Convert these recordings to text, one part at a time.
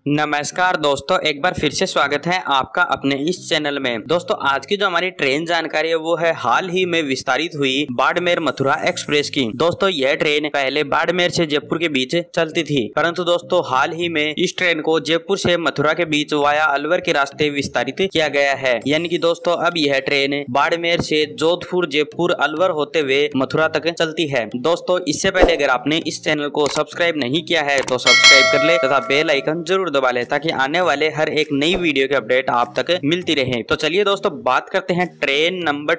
नमस्कार दोस्तों, एक बार फिर से स्वागत है आपका अपने इस चैनल में। दोस्तों आज की जो हमारी ट्रेन जानकारी है वो है हाल ही में विस्तारित हुई बाड़मेर मथुरा एक्सप्रेस की। दोस्तों यह ट्रेन पहले बाड़मेर से जयपुर के बीच चलती थी, परंतु दोस्तों हाल ही में इस ट्रेन को जयपुर से मथुरा के बीच वाया अलवर के रास्ते विस्तारित किया गया है। यानी कि दोस्तों अब यह ट्रेन बाड़मेर से जोधपुर, जयपुर, अलवर होते हुए मथुरा तक चलती है। दोस्तों इससे पहले अगर आपने इस चैनल को सब्सक्राइब नहीं किया है तो सब्सक्राइब कर ले तथा बेल आइकन जरूर दबा ले ताकि आने वाले हर एक नई वीडियो के अपडेट आप तक मिलती रहे। तो चलिए दोस्तों बात करते हैं train number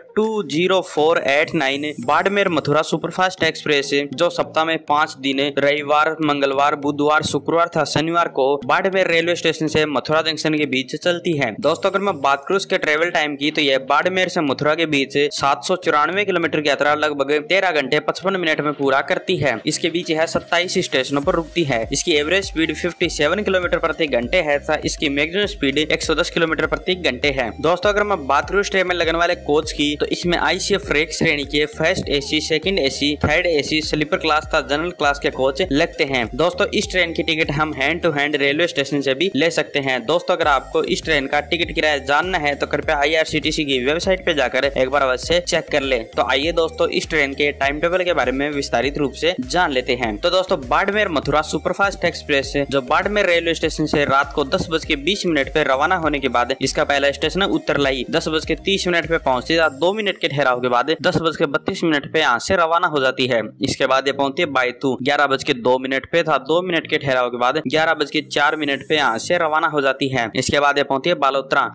20489 Barmer Mathura superfast express, जो सप्ताह में 5 दिन रविवार, मंगलवार, बुधवार, शुक्रवार तथा शनिवार को बाड़मेर रेलवे स्टेशन से मथुरा जंक्शन के बीच चलती है। दोस्तों अगर मैं बात करूं इसके ट्रेवल टाइम की तो यह बाड़मेर से मथुरा के बीच 794 किलोमीटर की यात्रा लगभग 13 घंटे 55 मिनट में पूरा करती है। इसके बीच यह 27 स्टेशनों पर रुकती है। इसकी एवरेज स्पीड 57 किलोमीटर प्रति घंटे है तथा इसकी मैक्सिमम स्पीड 110 किलोमीटर प्रति घंटे है। दोस्तों अगर मैं बात करूं इस ट्रेन में लगने वाले कोच की तो इसमें आईसीएफ रेक श्रेणी के first AC, second AC, third AC, sleeper class तथा जनरल क्लास के कोच लगते हैं। दोस्तों इस ट्रेन की टिकट हम hand to hand railway station से भी ले सकते हैं। दोस्तों अगर आपको इस ट्रेन का टिकट किराया जानना है तो कृपया IRCTC की वेबसाइट पे जाकर एक बार अवश्य चेक कर ले। तो आइए दोस्तों इस ट्रेन के टाइम टेबल के बारे में विस्तारित रूप से जान लेते हैं। तो दोस्तों बाड़मेर मथुरा सुपरफास्ट एक्सप्रेस जो बाड़मेर रेलवे स्टेशन से रात को 10:20 पे रवाना होने के बाद इसका पहला स्टेशन है उत्तरलाई। 10:30 पे पहुंचती है। 2 मिनट के ठहराव के बाद 10:32 पे यहाँ से रवाना हो जाती है। इसके बाद ये पहुंचती है बायतू 11:02 पे था। 2 मिनट के ठहराव के बाद 11:04 पे यहाँ से रवाना हो जाती है। इसके बाद ये पहुंचती है बालोतरा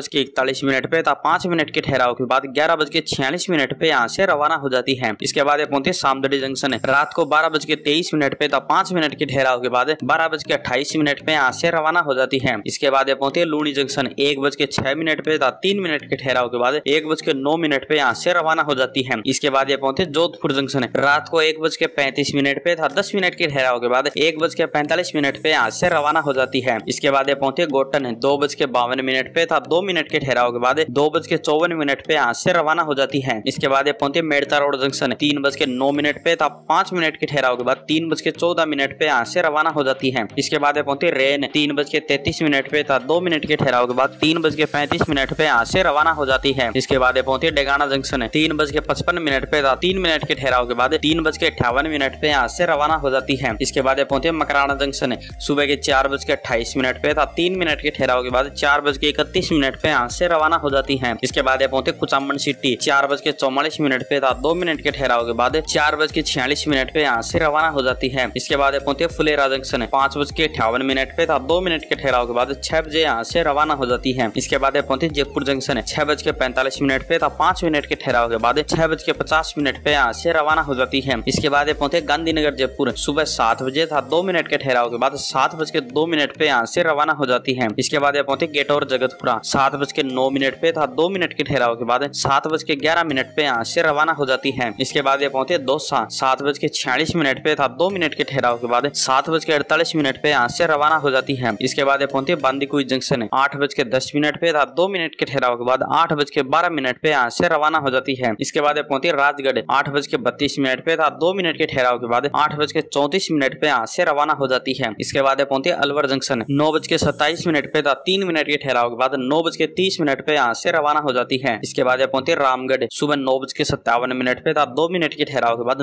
11:41 पे था। 5 मिनट के ठहराव के बाद 11:46 पे यहाँ से रवाना हो जाती है। इसके बाद ये पहुंचती है सामदड़ी जंक्शन रात को 12:23 पे था। 5 मिनट के ठहराव के बाद 12:28 पे यहाँ से रवाना हो जाती है। इसके बाद ये पहुंचती है लूणी जंक्शन 1:06 पे था। 3 मिनट के ठहराव के बाद 1:09 पे यहाँ से रवाना हो जाती है। इसके बाद ये पहुंचती है जोधपुर जंक्शन रात को 1:35 पे था। 10 मिनट के ठहराव के बाद 1:45 पे यहाँ से रवाना हो जाती है। इसके बाद ये पहुंचती है गोटन 2:52 पे था। 2 मिनट के ठहराव के बाद 2:54 पे यहाँ से रवाना हो जाती है। इसके बाद ये पहुंचती है मेड़ता रोड जंक्शन 3:09 पे था। 5 मिनट के ठहराव के बाद 3:14 पे यहाँ से रवाना हो जाती है। इसके बाद ये पहुंचती है रेन 3:33 पे था। 2 मिनट के ठहराव के बाद 3:35 पे यहाँ से रवाना हो जाती है। इसके बाद ये पहुंचती है डेगाना जंक्शन 3:55 पे था। 3 मिनट के ठहराव के बाद 3:58 पे यहाँ से रवाना हो जाती है। इसके बाद ये पहुंचती है मकराना जंक्शन सुबह के 4:28 पे था। 3 मिनट के ठहराव के बाद 4:31 पे यहाँ से रवाना हो जाती है। इसके बाद ये पहुंचती है कुचामन सिटी 4:44 पे था। 2 मिनट के ठहराव के बाद 4:46 पे यहाँ से रवाना हो जाती है। इसके बाद ये पहुंचती है फुलेरा जंक्शन 5:58 पे था। 2 मिनट के ठहराव के बाद 6 बजे यहाँ से रवाना हो जाती है। इसके बाद पहुंची जयपुर जंक्शन 6:45 पे था। 5 मिनट के ठहराव के बाद 6:50 पे यहाँ से रवाना हो जाती है। इसके बाद पहुंचे गांधीनगर जयपुर सुबह 7 बजे था। 2 मिनट के ठहराव के बाद 7:02 पे यहाँ से रवाना हो जाती है। इसके बाद पहुंचे गेटौर जगतपुरा 7:09 पे था। 2 मिनट के ठहराव के बाद 7:11 पे यहाँ से रवाना हो जाती है। इसके बाद पहुंचे दौसा 7:46 पे था। 2 मिनट के ठहराव के बाद 7:48 पे यहाँ से रवाना हो जाती है। इसके बाद पहुंचे बांदीकुई जंक्शन 8:10 पे था। 2 मिनट के ठहराव के बाद 8:12 पे यहाँ से रवाना हो जाती है। इसके बाद पहुंची राजगढ़ 8:32 पे था। 2 मिनट के ठहराव के बाद 8:34 पे यहाँ से रवाना हो जाती है। इसके बाद पहुंची अलवर जंक्शन 9:27 पे था। 3 मिनट के ठहराव के बाद 9:30 पे यहाँ से रवाना हो जाती है। इसके बाद पहुंची रामगढ़ सुबह 9:57 पे था। 2 मिनट के ठहराव के बाद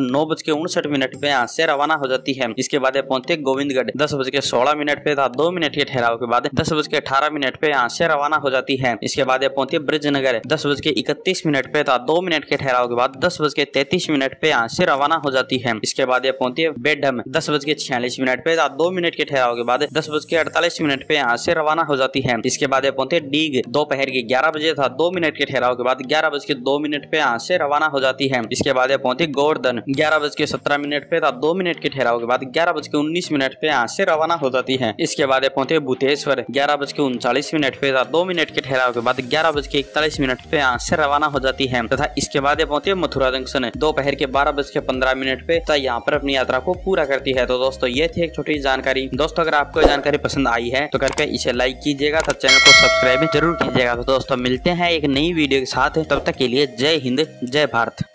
9:59 पे यहाँ से रवाना हो जाती है। इसके बाद पहुंचते गोविंदगढ़ 10:16 पे था। 2 मिनट के ठहराव के बाद 10:18 पे यहाँ से रवाना हो जाती है। इसके बाद पहुंची ब्रिजनगर 10:31 पे था। 2 मिनट के ठहराव के बाद 10:33 पे यहाँ से रवाना हो जाती है। इसके बाद पहुंची बेडम 10:46 पे था। 2 मिनट के ठहराव के बाद 10:48 पे यहाँ से रवाना हो जाती है। इसके बाद पहुंचे डीग दोपहर के 11 बजे था। 2 मिनट के ठहराव के बाद 11:02 पे यहाँ से रवाना हो जाती है। इसके बाद पहुंची गोवर्धन 11:17 पे था। 2 मिनट के ठहराव के बाद 11:19 पे यहाँ से रवाना हो जाती है। इसके बाद पहुंचे भूतेश्वर 11:39 पे था। 2 मिनट के ठहराव के बाद 11:41 पे यहाँ से रवाना हो जाती है तथा इसके बाद पहुंचे मथुरा जंक्शन दोपहर के 12:15 पे तथा यहाँ पर अपनी यात्रा को पूरा करती है। तो दोस्तों ये थी एक छोटी जानकारी। दोस्तों अगर आपको जानकारी पसंद आई है तो कृपया इसे लाइक कीजिएगा तथा चैनल को सब्सक्राइब जरूर कीजिएगा। तो दोस्तों मिलते हैं एक नई वीडियो के साथ, तब तक के लिए जय हिंद, जय भारत।